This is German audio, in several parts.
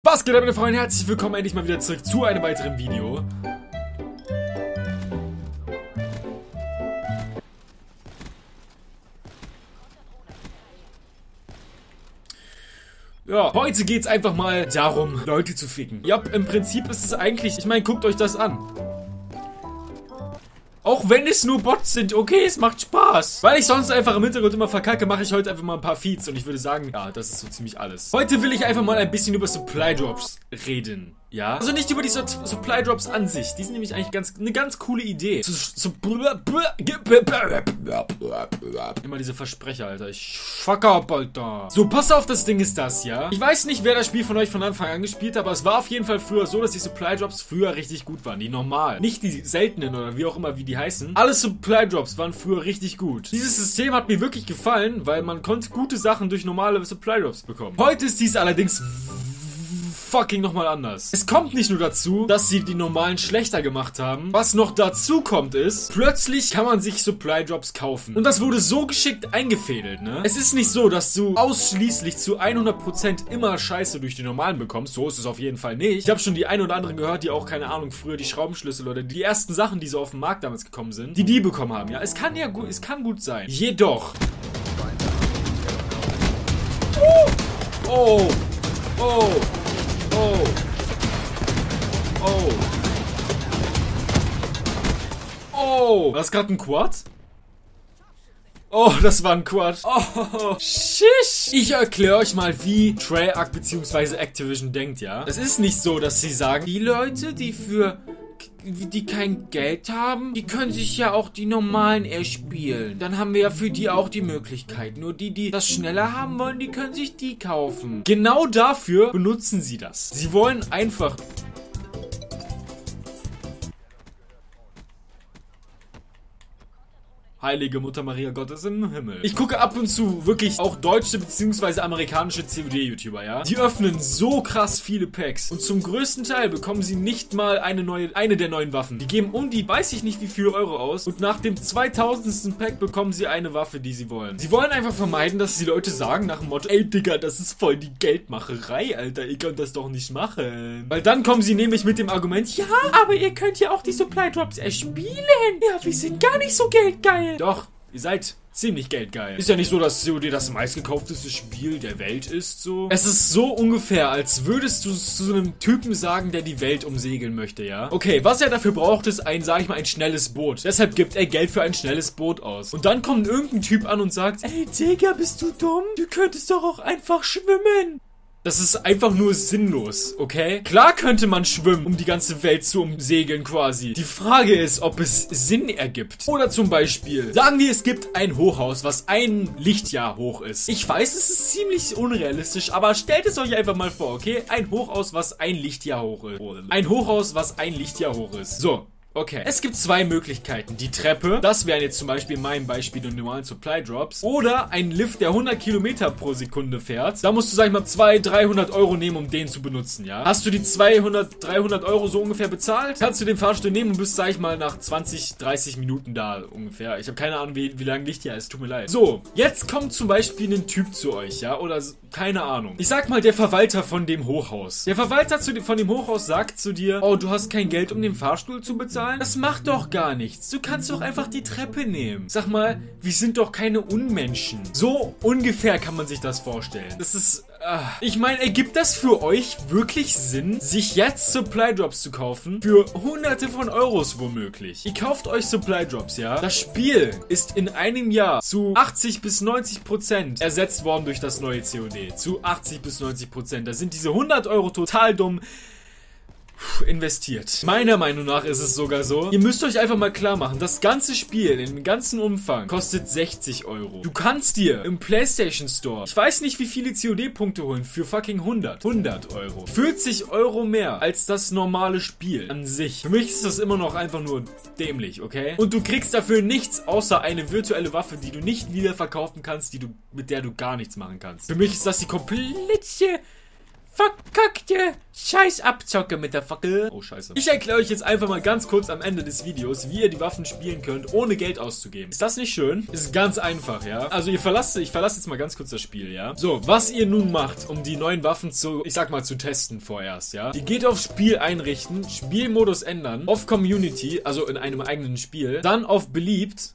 Was geht ab, meine Freunde? Herzlich willkommen endlich mal wieder zurück zu einem weiteren Video. Ja, heute geht's einfach mal darum, Leute zu ficken. Ja, im Prinzip ist es eigentlich, ich meine, guckt euch das an. Auch wenn es nur Bots sind, okay, es macht Spaß. Weil ich sonst einfach im Hintergrund immer verkacke, mache ich heute einfach mal ein paar Feeds. Und ich würde sagen, ja, das ist so ziemlich alles. Heute will ich einfach mal ein bisschen über Supply Drops reden. Ja? Also nicht über die Supply Drops an sich. Die sind nämlich eigentlich eine ganz coole Idee. Immer diese Versprecher, Alter. Ich fuck ab, Alter. So, pass auf, das Ding ist das, ja? Ich weiß nicht, wer das Spiel von euch von Anfang an gespielt hat, aber es war auf jeden Fall früher so, dass die Supply Drops früher richtig gut waren. Die normalen. Nicht die seltenen oder wie auch immer, wie die heißen. Alle Supply Drops waren früher richtig gut. Dieses System hat mir wirklich gefallen, weil man konnte gute Sachen durch normale Supply Drops bekommen. Heute ist dies allerdings fucking nochmal anders. Es kommt nicht nur dazu, dass sie die normalen schlechter gemacht haben. Was noch dazu kommt ist, plötzlich kann man sich Supply Drops kaufen. Und das wurde so geschickt eingefädelt, ne? Es ist nicht so, dass du ausschließlich zu 100% immer Scheiße durch die normalen bekommst. So ist es auf jeden Fall nicht. Ich habe schon die ein oder anderen gehört, die auch, keine Ahnung, früher die Schraubenschlüssel oder die ersten Sachen, die so auf den Markt damals gekommen sind, die bekommen haben, ja? Es kann gut sein. Jedoch. Oh. War das gerade ein Quad? Oh, das war ein Quad. Oh, shish. Ich erkläre euch mal, wie Treyarch bzw. Activision denkt, ja? Es ist nicht so, dass sie sagen, die Leute, die kein Geld haben, die können sich ja auch die normalen erspielen. Dann haben wir ja für die auch die Möglichkeit. Nur die das schneller haben wollen, die können sich die kaufen. Genau dafür benutzen sie das. Sie wollen einfach... Heilige Mutter Maria Gottes im Himmel. Ich gucke ab und zu wirklich auch deutsche bzw. amerikanische COD-YouTuber, ja? Die öffnen so krass viele Packs. Und zum größten Teil bekommen sie nicht mal eine der neuen Waffen. Die geben um die, weiß ich nicht wie viel Euro aus. Und nach dem 2000. Pack bekommen sie eine Waffe, die sie wollen. Sie wollen einfach vermeiden, dass die Leute sagen nach dem Motto, ey Digga, das ist voll die Geldmacherei, Alter. Ihr könnt das doch nicht machen. Weil dann kommen sie nämlich mit dem Argument, ja, aber ihr könnt ja auch die Supply Drops erspielen. Ja, wir sind gar nicht so geldgeil. Doch, ihr seid ziemlich geldgeil. Ist ja nicht so, dass COD das meistgekaufteste Spiel der Welt ist, so. Es ist so ungefähr, als würdest du zu so einem Typen sagen, der die Welt umsegeln möchte, ja? Okay, was er dafür braucht, ist sag ich mal, ein schnelles Boot. Deshalb gibt er Geld für ein schnelles Boot aus. Und dann kommt irgendein Typ an und sagt, ey, Digga, bist du dumm? Du könntest doch auch einfach schwimmen. Das ist einfach nur sinnlos, okay? Klar könnte man schwimmen, um die ganze Welt zu umsegeln quasi. Die Frage ist, ob es Sinn ergibt. Oder zum Beispiel, sagen wir, es gibt ein Hochhaus, was ein Lichtjahr hoch ist. Ich weiß, es ist ziemlich unrealistisch, aber stellt es euch einfach mal vor, okay? Ein Hochhaus, was ein Lichtjahr hoch ist. Ein Hochhaus, was ein Lichtjahr hoch ist. So. Okay, es gibt zwei Möglichkeiten. Die Treppe, das wären jetzt zum Beispiel in meinem Beispiel die normalen Supply Drops. Oder ein Lift, der 100 Kilometer pro Sekunde fährt. Da musst du, sag ich mal, 200-300 Euro nehmen, um den zu benutzen, ja? Hast du die 200-300 Euro so ungefähr bezahlt? Kannst du den Fahrstuhl nehmen und bist, sag ich mal, nach 20-30 Minuten da ungefähr. Ich habe keine Ahnung, wie lange Licht hier ist, tut mir leid. So, jetzt kommt zum Beispiel ein Typ zu euch, ja? Oder keine Ahnung. Ich sag mal, der Verwalter von dem Hochhaus. Der Verwalter von dem Hochhaus sagt zu dir, oh, du hast kein Geld, um den Fahrstuhl zu bezahlen? Das macht doch gar nichts. Du kannst doch einfach die Treppe nehmen. Sag mal, wir sind doch keine Unmenschen. So ungefähr kann man sich das vorstellen. Das ist... Ich meine, ergibt das für euch wirklich Sinn, sich jetzt Supply Drops zu kaufen? Für hunderte von Euros womöglich. Ihr kauft euch Supply Drops, ja? Das Spiel ist in einem Jahr zu 80 bis 90% ersetzt worden durch das neue COD. Zu 80 bis 90%. Da sind diese 100 Euro total dumm investiert. Meiner Meinung nach ist es sogar so, ihr müsst euch einfach mal klar machen, das ganze Spiel im ganzen Umfang kostet 60 Euro. Du kannst dir im PlayStation Store, ich weiß nicht wie viele COD-Punkte holen, für fucking 100 Euro. 40 Euro mehr als das normale Spiel an sich. Für mich ist das immer noch einfach nur dämlich, okay? Und du kriegst dafür nichts, außer eine virtuelle Waffe, die du nicht wieder verkaufen kannst, mit der du gar nichts machen kannst. Für mich ist das die komplette verkackte Scheiß Abzocke mit der Fackel. Oh, scheiße. Ich erkläre euch jetzt einfach mal ganz kurz am Ende des Videos, wie ihr die Waffen spielen könnt, ohne Geld auszugeben. Ist das nicht schön? Ist ganz einfach, ja? Also ich verlasse jetzt mal ganz kurz das Spiel, ja? So, was ihr nun macht, um die neuen Waffen zu, ich sag mal, zu testen vorerst, ja? Ihr geht auf Spiel einrichten, Spielmodus ändern, auf Community, also in einem eigenen Spiel, dann auf beliebt.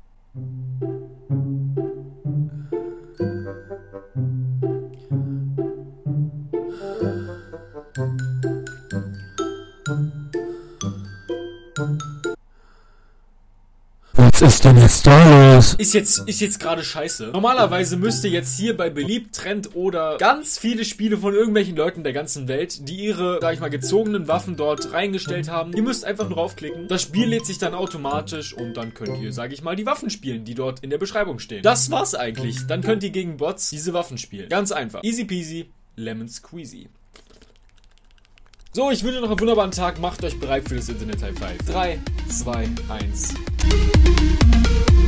Was ist denn jetzt da los? Ist jetzt gerade scheiße. Normalerweise müsste jetzt hier bei beliebt, Trend oder ganz viele Spiele von irgendwelchen Leuten der ganzen Welt, die ihre, sag ich mal, gezogenen Waffen dort reingestellt haben. Ihr müsst einfach nur raufklicken. Das Spiel lädt sich dann automatisch und dann könnt ihr, sag ich mal, die Waffen spielen, die dort in der Beschreibung stehen. Das war's eigentlich. Dann könnt ihr gegen Bots diese Waffen spielen. Ganz einfach. Easy peasy, lemon squeezy. So, ich wünsche euch noch einen wunderbaren Tag. Macht euch bereit für das Internet High Five. 3, 2, 1.